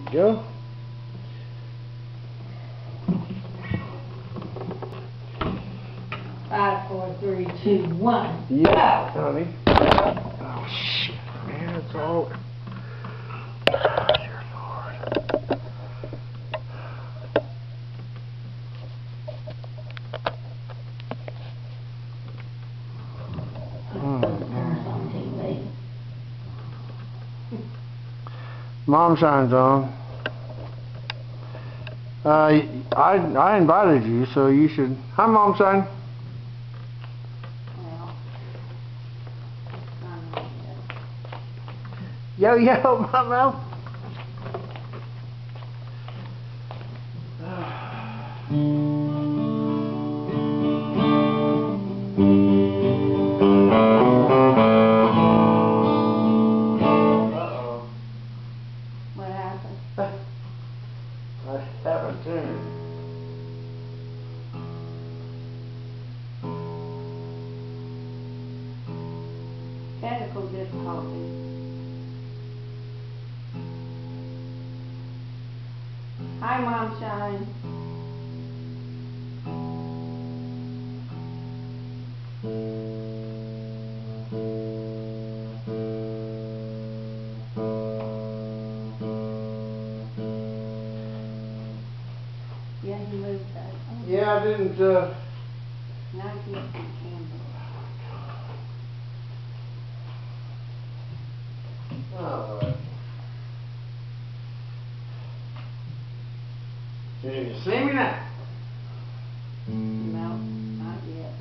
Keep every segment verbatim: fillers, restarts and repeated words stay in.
you go. Five, four, three, two, one. Yeah, Go. honey. Oh shit, man, it's all. Dear Lord. Mm-hmm. Mom Shine's on. Uh, I I invited you, so you should. Hi, Mom Shine. Yo yo, Mama. Uh-oh. What happened? I haven't seen it. Tentacle difficulty. Hi, Mom Shine. Yeah, he moved that. Oh. Yeah, I didn't, uh... Now he's some candle. Alright. Can you see me now? No, not yet.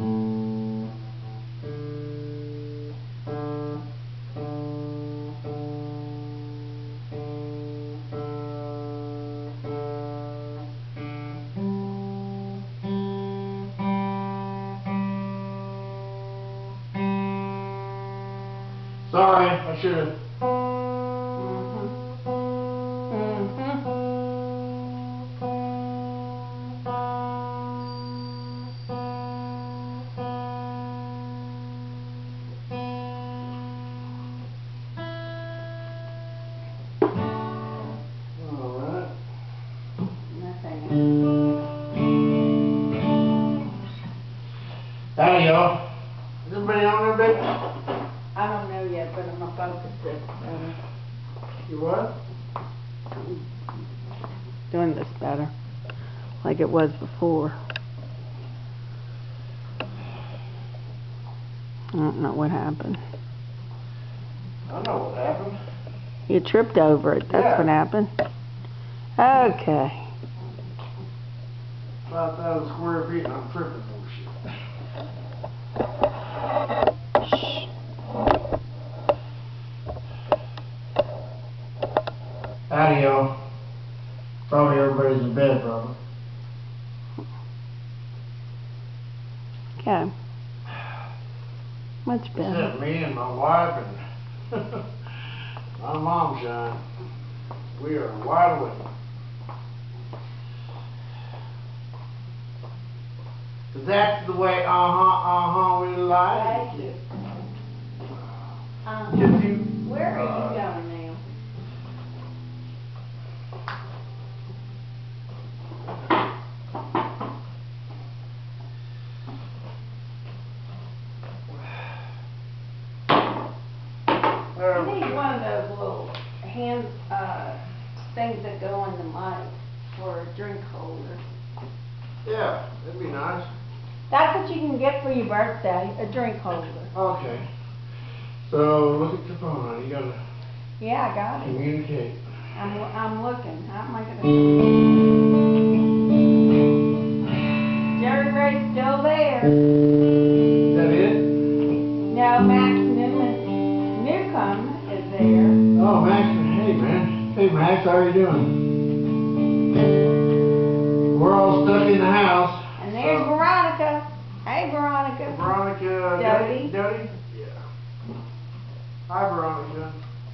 Sorry, I should have. Mm-hmm. Mm-hmm. Alright. Nothing. Howdy, y'all. Is everybody on there, baby? I don't know yet, but I'm gonna focus this. Um, You what? doing this better, like it was before. I don't know what happened. I know what happened. You tripped over it. That's Yeah. what happened. Okay. five thousand square feet and I'm tripping for shit. Shh. Howdy, y'all. Probably everybody's in bed, probably. Okay. Much better. Except me and my wife and my Mom Shine. We are wide awake. That's the way, uh-huh, uh-huh, we like Thank it. Um, Did you? where are uh, you going now? Uh, You need one of those little hand, uh, things that go on the mic for a drink holder. Yeah, that'd be nice. That's what you can get for your birthday, a drink holder. Okay. So, look at your phone, honey. You gotta Yeah, I got it. communicate. I'm, I'm looking. How am I gonna? Jerry Ray's still there. Is that it? No, Max Newman, Newcomb is there. Oh, Max, hey, man. Hey, Max, how are you doing? We're all stuck in the house. And there's so- Veronica. Hey, Veronica. Veronica. Dodie. Dodie? Yeah. Hi, Veronica.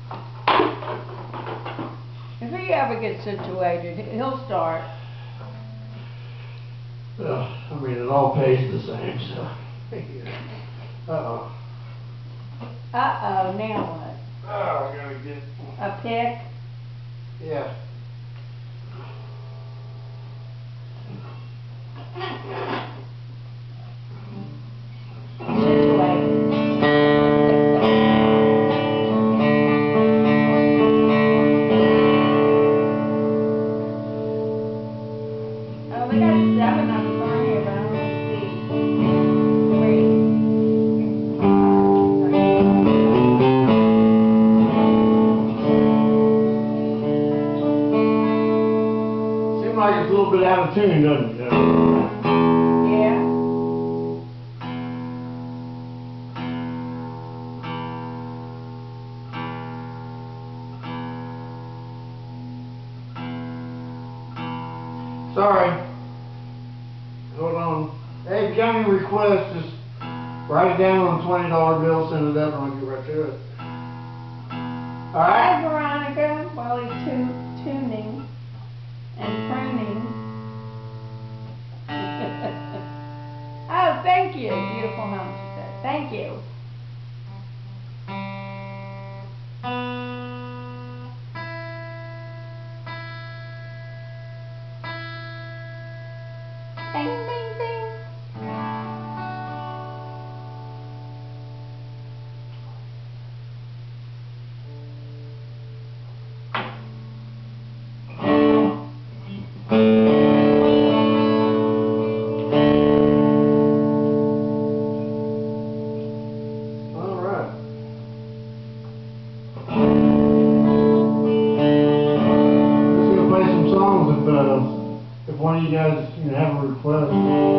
If he ever gets situated, he'll start. Well, I mean, it all pays the same, so. Uh-oh. Uh-oh, now what? Oh, I gotta get, A pick? yeah. Oh, we got seven of them on here, but I don't see three. Seems like it's a little bit out of tune, doesn't it? Yeah. Sorry. Hold on. Hey, county request, just write it down on a twenty dollar bill, send it up, and I'll get right to it. Hi, Alright? Veronica, while he's tu- tuning and pruning. Oh, thank you. Beautiful home, she said. Thank you. Ding, ding, ding. Alright. Just gonna play some songs if, uh, if one of you guys, you know, have a request.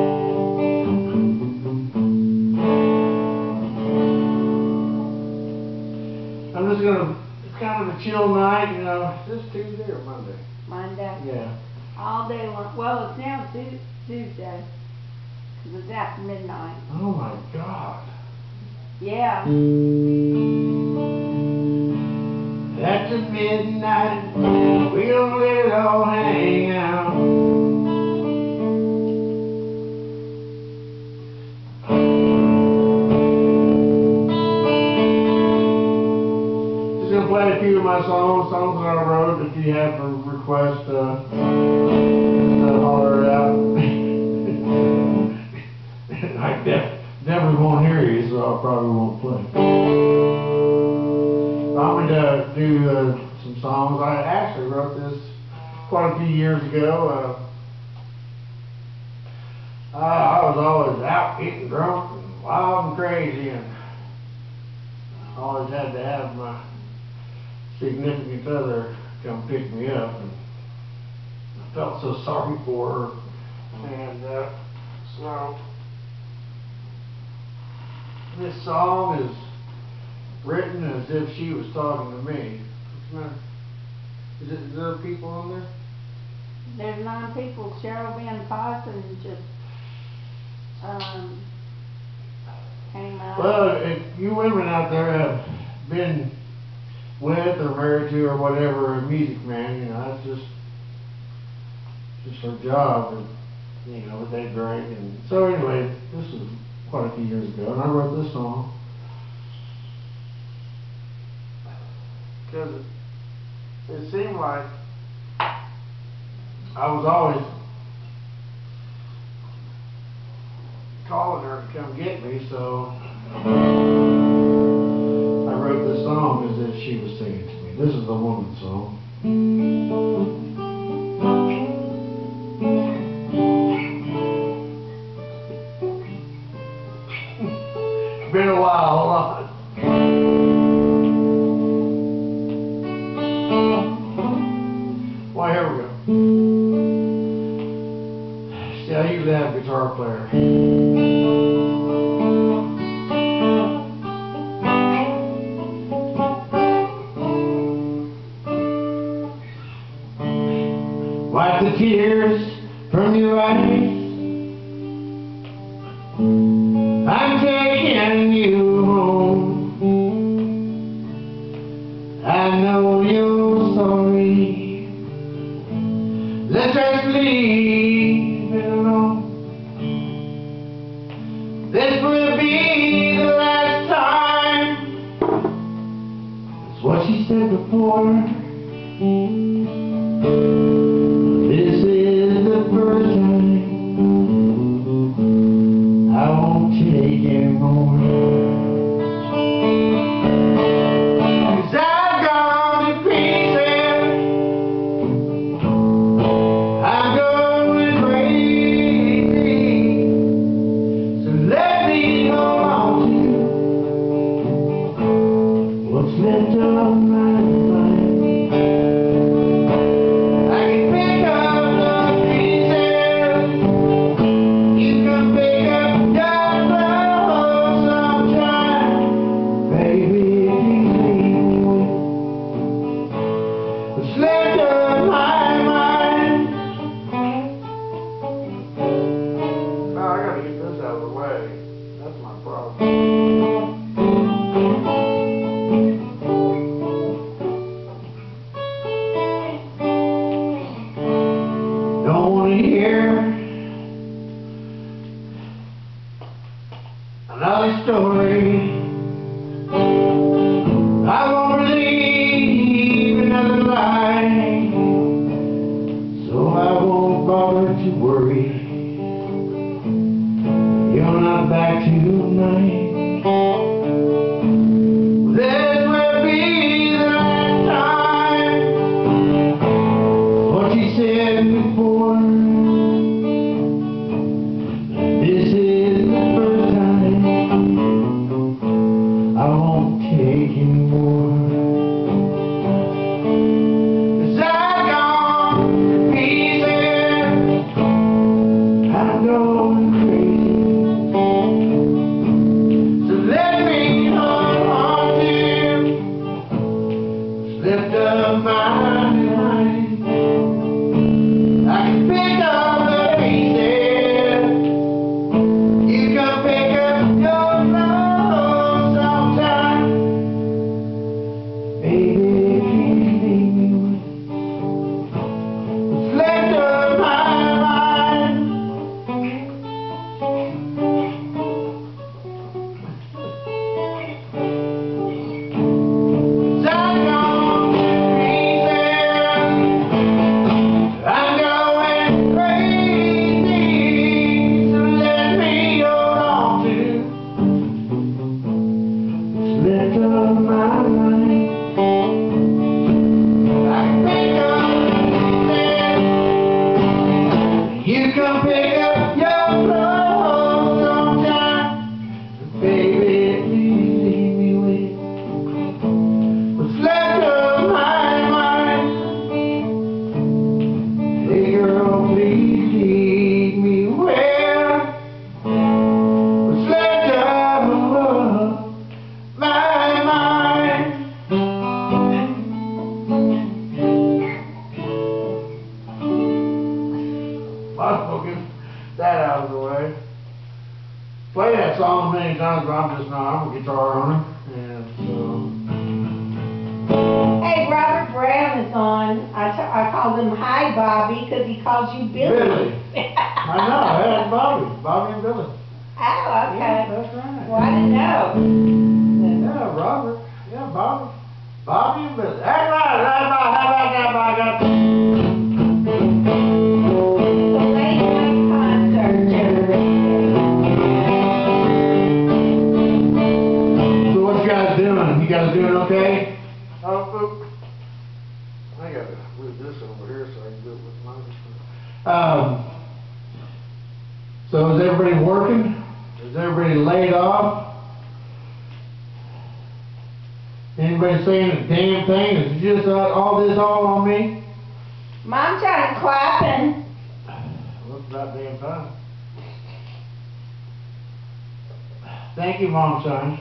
I'm just gonna, it's kind of a chill night, you know. Is this Tuesday or Monday? Monday. Yeah. All day long. Well, it's now Tu- Tuesday. 'Cause it's after midnight. Oh my God. Yeah. After midnight, we'll let it all hang out. Just gonna play a few of my songs, songs that I wrote. If you have a request, uh, just uh, holler it out. I def- definitely won't hear you, so I probably won't play. I'm going to do uh, some songs. I actually wrote this quite a few years ago. Uh, uh, I was always out getting drunk and wild and crazy, and I always had to have my significant other come pick me up, and I felt so sorry for her. And uh, so this song is written as if she was talking to me. What's the matter? Is it, is there people on there? There's nine people. Cheryl Van Possen just um, came out. Well, if you women out there have been with or married to or whatever a music man, you know, that's just just her job, and you know, they drink. And so anyway, this was quite a few years ago, and I wrote this song because it, it seemed like I was always calling her to come get me, so I wrote this song as if she was singing to me. This is a woman song. It's been a while, hold on. Well, here we go. See, I usually have a guitar player. Wipe the tears from your eyes. I'm taking you home. I know you're sorry. Let's just leave it alone. This will be the last time. That's what she said before. This is the first time. hear another story. I won't believe another lie, so I won't bother to worry. You're not back tonight. This will be the last time. What you said before, this is the first time. I won't take anymore. 'Cause I've gone to pieces. I'm going crazy. So let me hold on to, lift up my mind. I can pick up the pieces. You can pick up your clothes sometime. Baby, if you leave me with what's left of my mind. I'm going to pieces. I'm going crazy. So let me hold on to what's left of my mind. I can pick up the pieces. You can pick up your clothes sometime. Baby, please leave me with what's left of my mind. Hey girl, please leave me where what's left of my mind. Well, we'll get that out of the way. Play that song many times, but I'm just not. I'm a guitar owner, and so. Hey, Robert Brown is on. I, t I called him Hi Bobby because he calls you Billy. Billy. I know, that's Bobby. Bobby and Billy. Oh, Yeah, okay. that's right. Well, I didn't know. Yeah, Robert. Yeah, Bobby. Bobby and Billy. That's right. That's right. How about that, Bobby? The late night concert, Jerry. So what you guys doing? You guys doing okay? Oh, oop. I gotta move this over here so I can do it with mine. Um, so is everybody working? Is everybody laid off? Anybody saying a damn thing? Is it just uh, all this all on me? Mom started clapping. Well, it's about damn time. Thank you, Mom, son.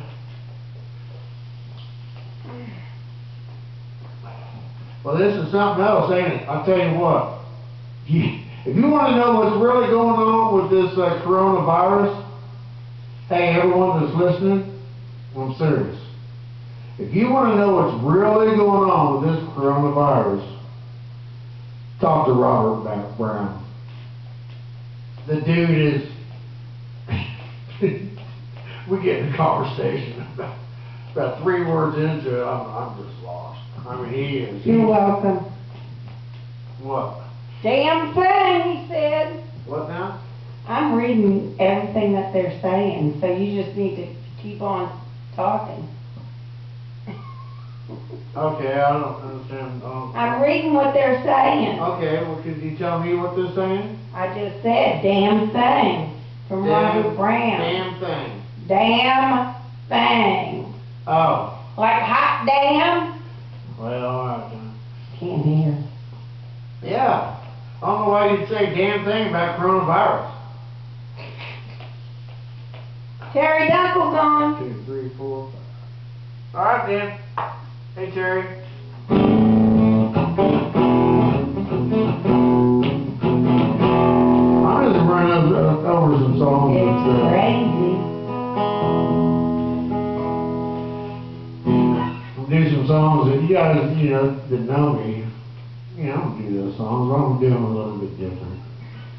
Well, this is something else, ain't it? I'll tell you what. You, if you want to know what's really going on with this uh, coronavirus, hey, everyone that's listening, I'm serious. If you want to know what's really going on with this coronavirus, talk to Robert Brown. The dude is, we get in a conversation about, about three words into it, I'm, I'm just lost. I mean, he is. You're welcome. What? Damn thing, he said. What now? I'm reading everything that they're saying, so you just need to keep on talking. Okay, I don't understand. Um, I'm reading what they're saying. Okay, well, could you tell me what they're saying? I just said, damn thing, from Damn- Robert Brown. Damn thing. Damn thing. Oh, Like hot damn? well, all right then. Can't hear. Yeah. I don't know why you'd say damn thing about coronavirus. Terry Dunkle's on. Two, three, four, five. All right then. Hey, Terry. I'm just running over, over some songs. It's that, uh, crazy. do some songs that you guys, you know, that know me. You know, I don't do those songs. I'm doing them a little bit different.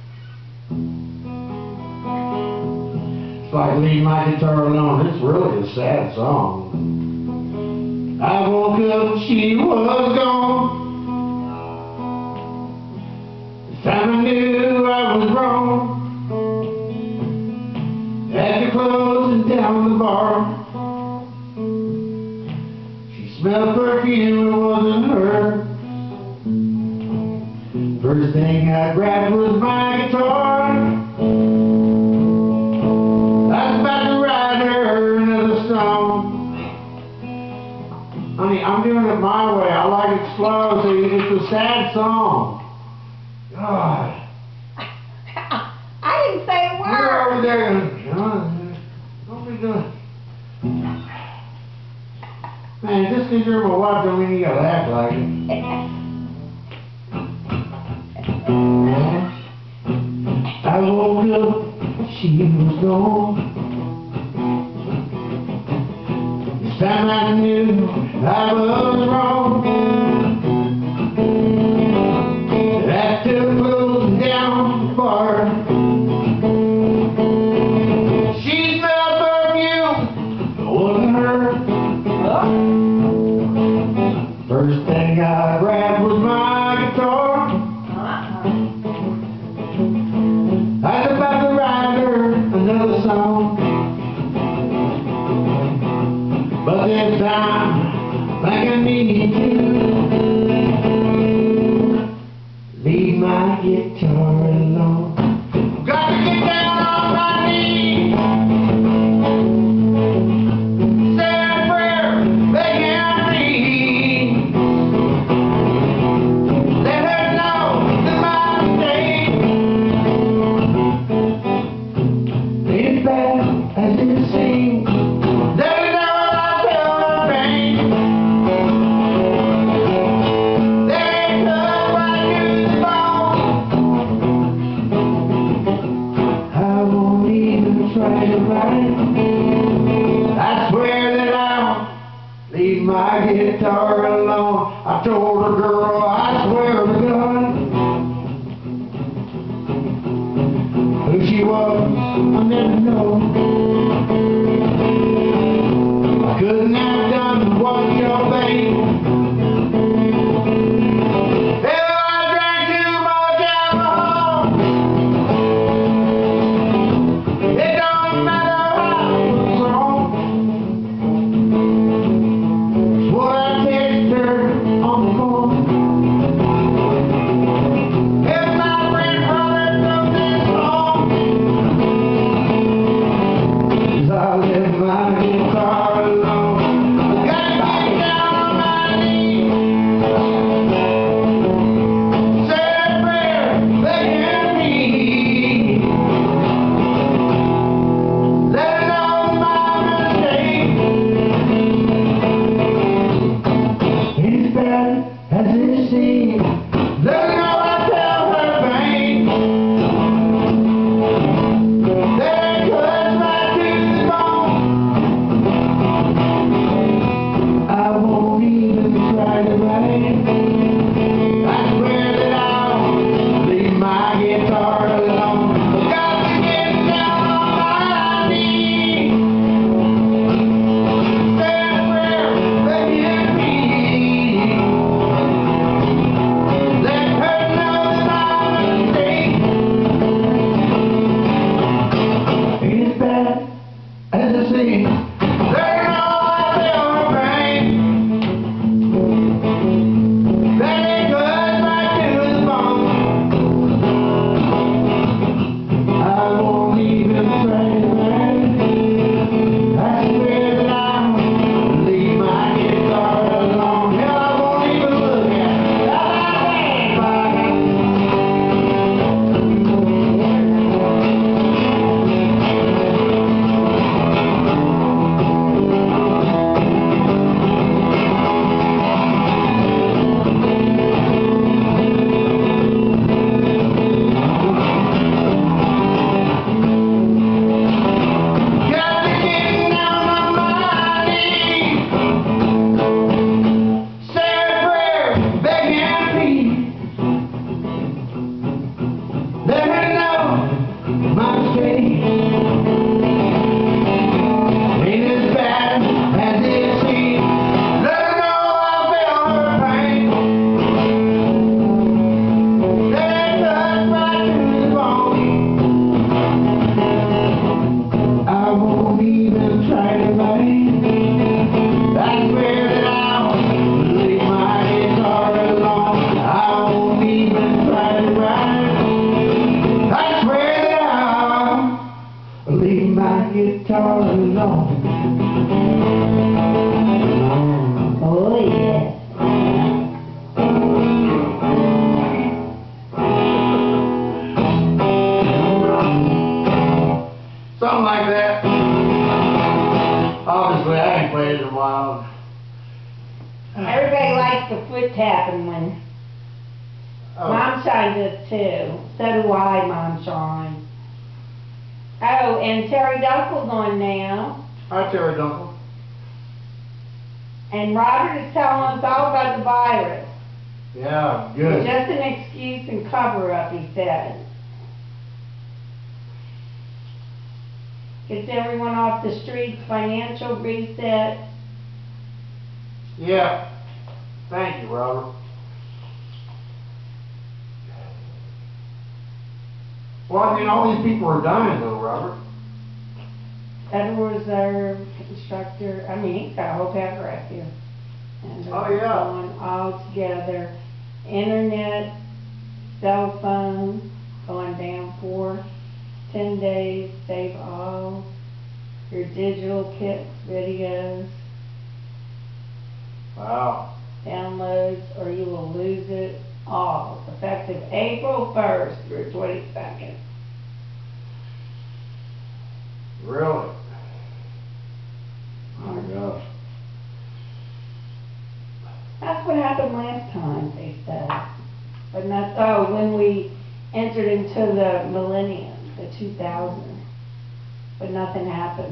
It's like Leave My Guitar Alone. It's really a sad song. I woke up, she was gone. This time I knew I was wrong. After closing down the bar, she smelled perfume, it wasn't her. First thing I grabbed was my guitar. I was about to write her another song. Honey, I'm doing it my way. I like it slow, so it's a sad song. God. I didn't say a You're word. over there going, John, don't be doing. Man, just because you're my wife don't mean you gotta act like it. I woke up, she was gone. This time I knew I was wrong. After closing down the bar, she smelled perfume, it wasn't her. First thing I grabbed was my guitar. I was about to write her another song, but this time I think I need to leave my guitar alone. Got to get down on my knees, say a prayer, begging her please. Let her know that my mistake ain't bad as it seems. Let her know I feel her pain. There ain't love right to the bone. I won't even try to write. I swear that I'll leave my guitar alone. I told her, girl, I swear to God. Who she was, I'll never know. I couldn't have done what your babe. Hell, I drank too much alcohol. It don't matter how it's wrong. It's what I text her on the phone. guitar alone. Oh, yeah. Something like that. Obviously, I ain't played in a while. Everybody likes the foot tapping one. Oh, Mom Shine does too. So do I, Mom Shine. Oh, and Terry Dunkel's on now. hi, Terry Dunkel. And Robert is telling us all about the virus. Yeah, It's good. just an excuse and cover-up, he said. Gets everyone off the streets, financial reset. Yeah. Thank you, Robert. Well, I mean, all these people are dying though, Robert. Federal Reserve instructor, I mean, he's got a whole paragraph here. And they're Oh, yeah. going all together. Internet, cell phone, going down for ten days, save all. Your digital kits, videos, Wow. downloads, or you will lose it all. Effective April first through twenty-second. Really? My gosh. That's what happened last time, they said. But not, oh, when we entered into the millennium, the two thousand. But nothing happened.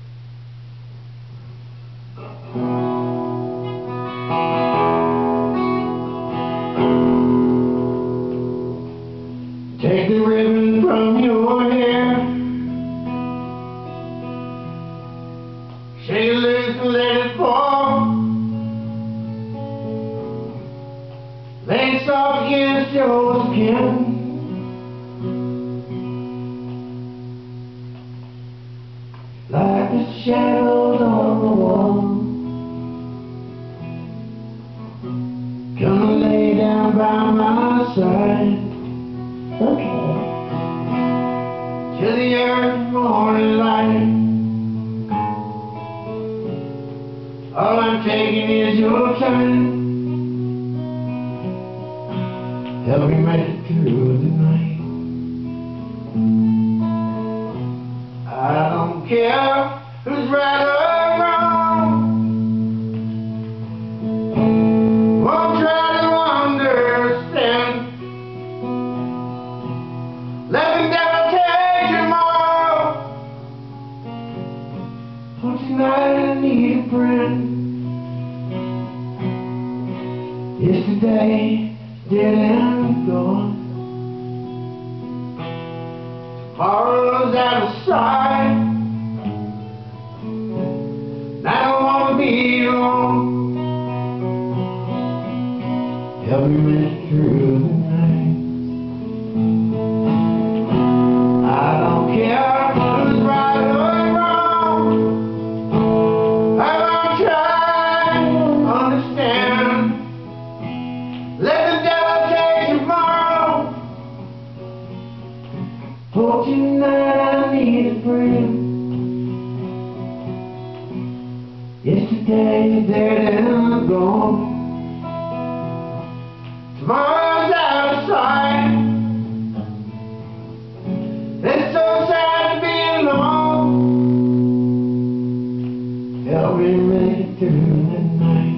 Take the ribbon from your hair. Shake it loose and let it fall. Lay it soft against your skin. Like the shadows on the wall. Come lay down by my side. Okay. To the earth morning light. All I'm taking is your time. Help me make it through the night. I don't care who's right or wrong. Won't try to understand. Let the devil take tomorrow. For tonight I need a friend. Yesterday dead and gone. Tomorrow's out of sight. And I don't wanna be alone. Help me make it through the night. I don't care who's right or wrong. I'm trying to understand. Let the devil take tomorrow. For tonight I need a friend. Yesterday's dead and gone. Tomorrow's out of sight. It's so sad to be alone. Help me make it through the night.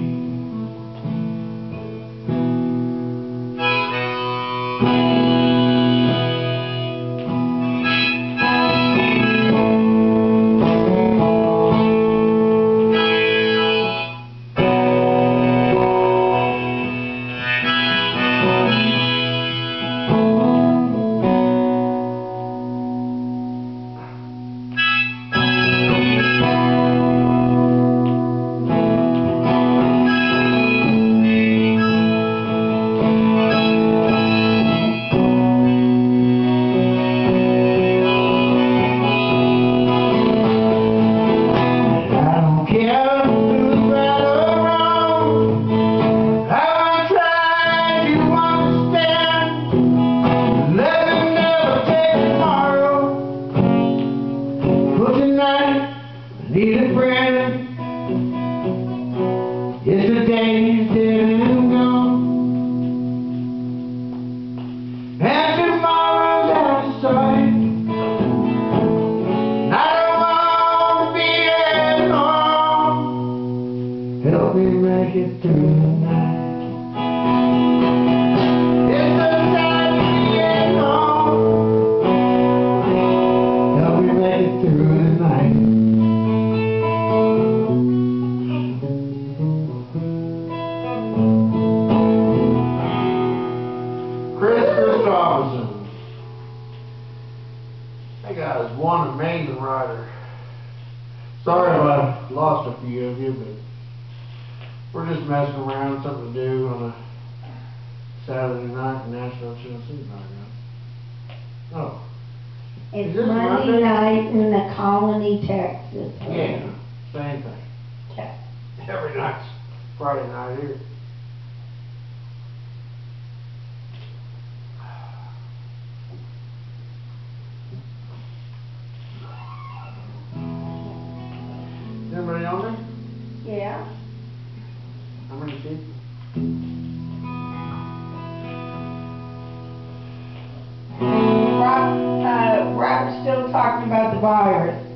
make it through the night. It's the time to get home. Help me make it through the night. Chris Robinson. That guy is one amazing writer. Sorry if I lost a few of you, but we're just messing around, something to do on a Saturday night in Nashville, Tennessee, by now. Oh, It's Is this Monday Monday? night in the Colony, Texas. yeah, same thing. Okay. Every night's Friday night here. Anybody on there? Yeah. How many sheep? Rob, uh, Rob's still talking about the virus.